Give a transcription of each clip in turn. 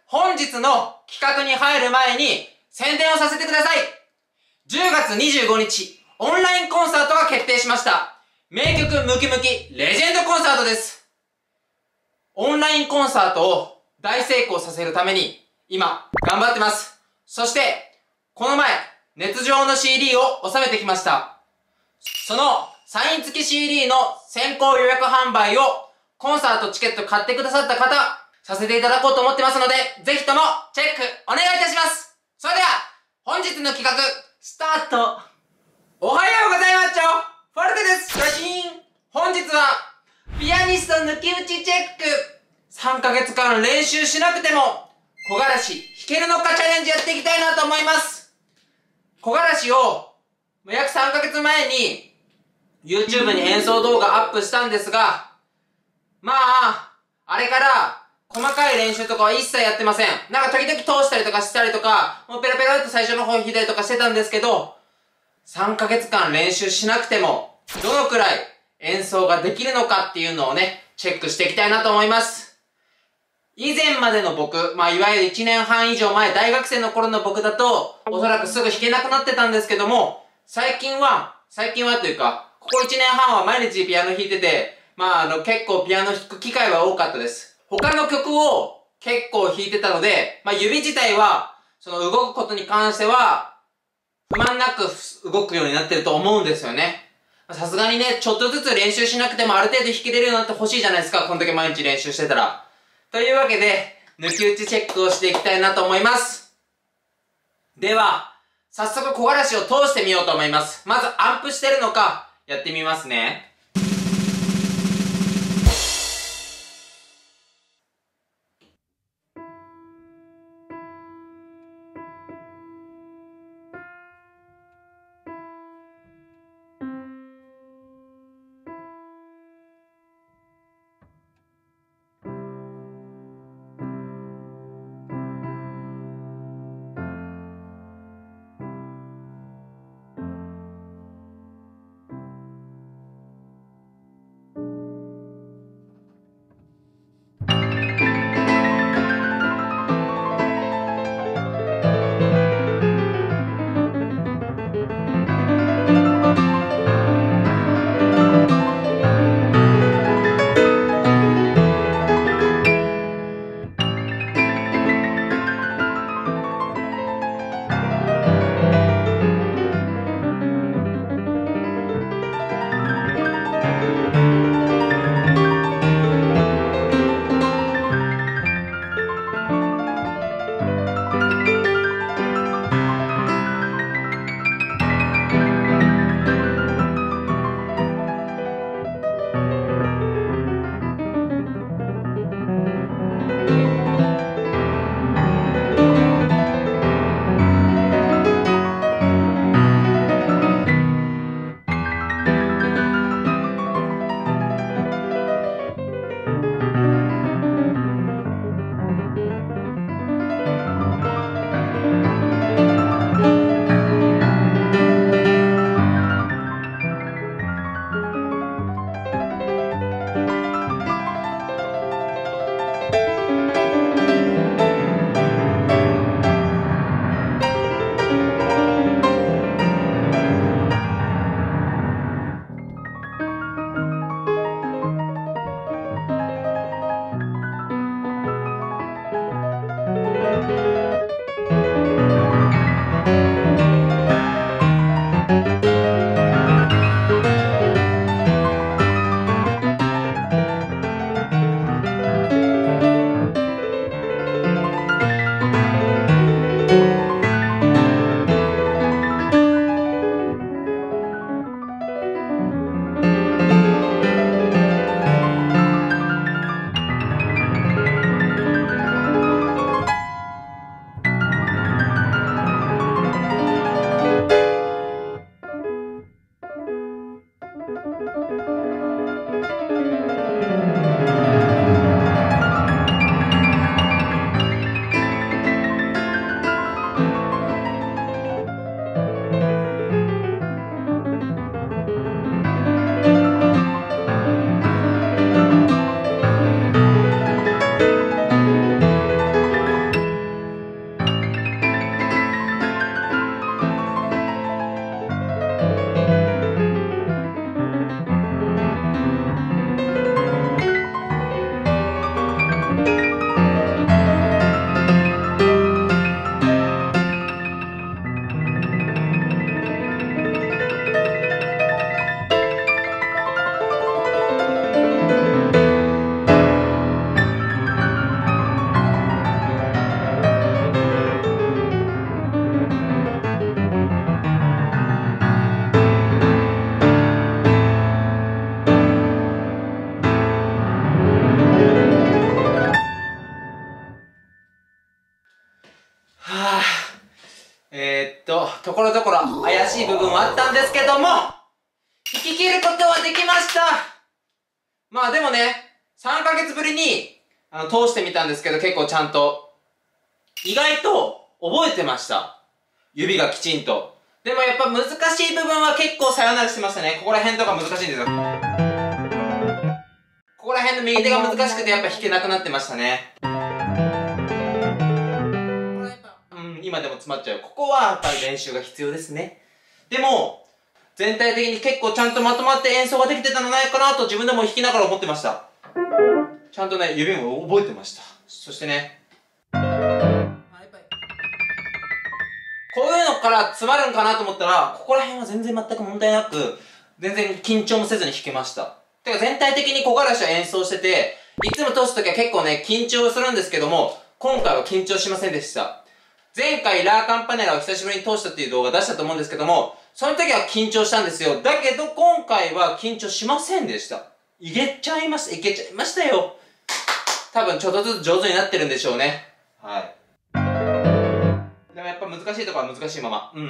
本日の企画に入る前に宣伝をさせてください。10月25日、オンラインコンサートが決定しました。名曲ムキムキレジェンドコンサートです。オンラインコンサートを大成功させるために今頑張ってます。そしてこの前ネット上の CD を収めてきました。そのサイン付き CD の先行予約販売をコンサートチケット買ってくださった方させていただこうと思ってますので、ぜひともチェックお願いいたします。それでは本日の企画スタート。おはようございます。フォルテです。本日はピアニスト抜き打ちチェック。3ヶ月間練習しなくても木枯らし弾けるのかチャレンジやっていきたいなと思います。木枯らしを約3ヶ月前に YouTube に演奏動画アップしたんですが、あれから細かい練習とかは一切やってません。なんか時々通したりとかしたりとか、もうペラペラって最初の方弾いたりとかしてたんですけど、3ヶ月間練習しなくてもどのくらい演奏ができるのかっていうのをね、チェックしていきたいなと思います。以前までの僕、いわゆる1年半以上前、大学生の頃の僕だと、おそらくすぐ弾けなくなってたんですけども、最近はというか、ここ1年半は毎日ピアノ弾いてて、結構ピアノ弾く機会は多かったです。他の曲を結構弾いてたので、指自体は、その動くことに関しては、不満なく動くようになってると思うんですよね。さすがにね、ちょっとずつ練習しなくてもある程度弾けれるようになってほしいじゃないですか、こんだけ毎日練習してたら。というわけで、抜き打ちチェックをしていきたいなと思います。では、早速木枯らしを通してみようと思います。まずアンプしてるのか、やってみますね。 はぁ。ところどころ怪しい部分はあったんですけども、引き切ることはできました。まあでもね、3ヶ月ぶりに、通してみたんですけど、結構ちゃんと、意外と覚えてました。指がきちんと。でもやっぱ難しい部分は結構さよならしてましたね。ここら辺とか難しいんですよ。ここら辺の右手が難しくてやっぱ弾けなくなってましたね。今でも詰まっちゃう。ここはやっぱり練習が必要ですね。でも、全体的に結構ちゃんとまとまって演奏ができてたんじゃないかなと自分でも弾きながら思ってました。ちゃんとね、指も覚えてました。そしてね、こういうのから詰まるんかなと思ったら、ここら辺は全然全く問題なく、全然緊張もせずに弾けました。てか全体的に木枯らしは演奏してて、いつも通すときは結構ね、緊張するんですけども、今回は緊張しませんでした。前回ラーカンパネラを久しぶりに通したっていう動画出したと思うんですけども、その時は緊張したんですよ。だけど今回は緊張しませんでした。いけちゃいましたよ。多分ちょっとずつ上手になってるんでしょうね。はい。でもやっぱ難しいところは難しいまま。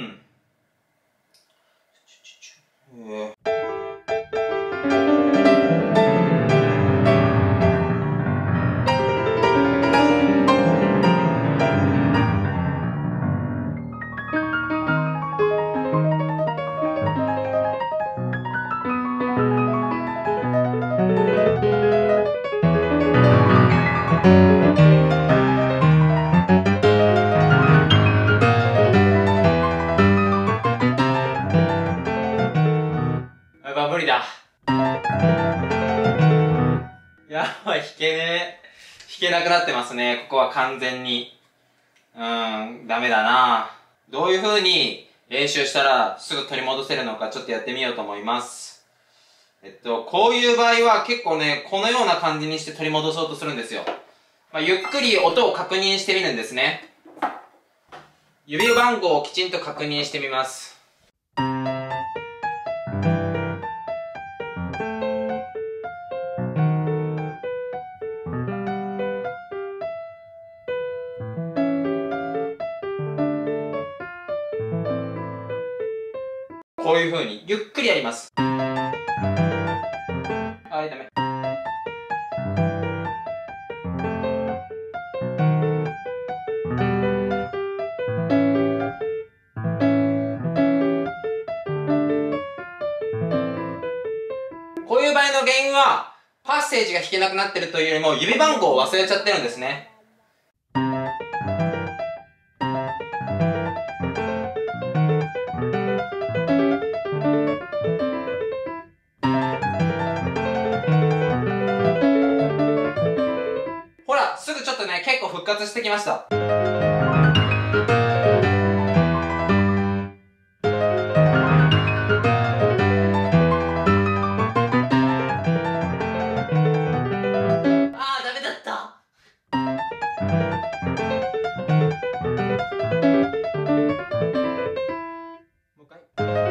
無理だ。やばい、弾けねえ。弾けなくなってますね。ここは完全に。ダメだな。どういう風に練習したらすぐ取り戻せるのかちょっとやってみようと思います。こういう場合は結構ね、このような感じにして取り戻そうとするんですよ。ゆっくり音を確認してみるんですね。指番号をきちんと確認してみます。こういう風にゆっくりやります。ダメ。こういう場合の原因はパッセージが弾けなくなってるというよりも指番号を忘れちゃってるんですね。ほら、すぐちょっとね、結構復活してきました。ダメだった。もう一回。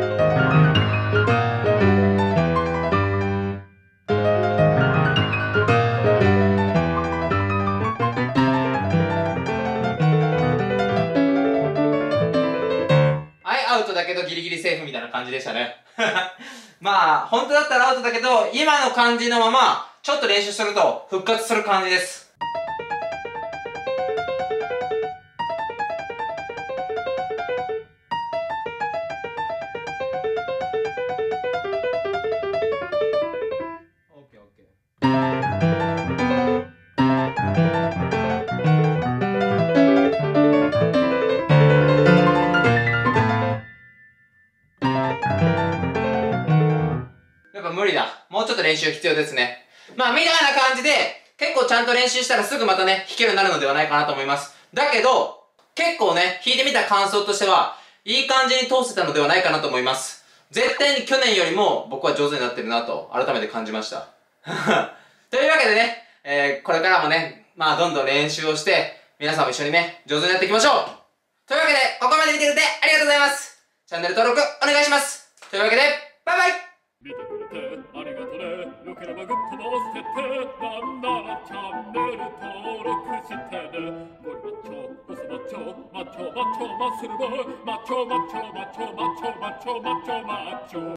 アウトだけどギリギリセーフみたいな感じでしたね。まあ、本当だったらアウトだけど、今の感じのまま、ちょっと練習すると復活する感じです。やっぱ無理だ。もうちょっと練習必要ですね。まあ、みたいな感じで、結構ちゃんと練習したらすぐまたね、弾けるようになるのではないかなと思います。だけど、結構ね、弾いてみた感想としては、いい感じに通せたのではないかなと思います。絶対に去年よりも僕は上手になってるなと、改めて感じました。というわけでね、これからもね、まあ、どんどん練習をして、皆さんも一緒にね、上手になっていきましょう。というわけで、ここまで見てくれてありがとうございます。チャンネル登録お願いします。というわけで、バイバイ。 ありがとね。よければグッドも押してってなんならチャンネル登録してね。ゴリマッチョボスマッチョマッチョマッチョマッスルボーイマッチョマッチョマッチョマッチョマッチョマッチョマッチョ